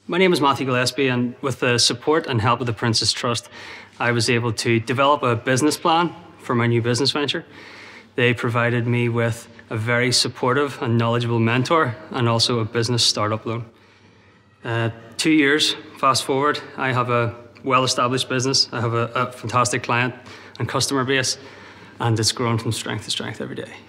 My name is Matthew Gillespie, and with the support and help of the Prince's Trust, I was able to develop a business plan for my new business venture. They provided me with a very supportive and knowledgeable mentor and also a business startup loan. 2 years, fast forward, I have a well-established business. I have a fantastic client and customer base, and it's grown from strength to strength every day.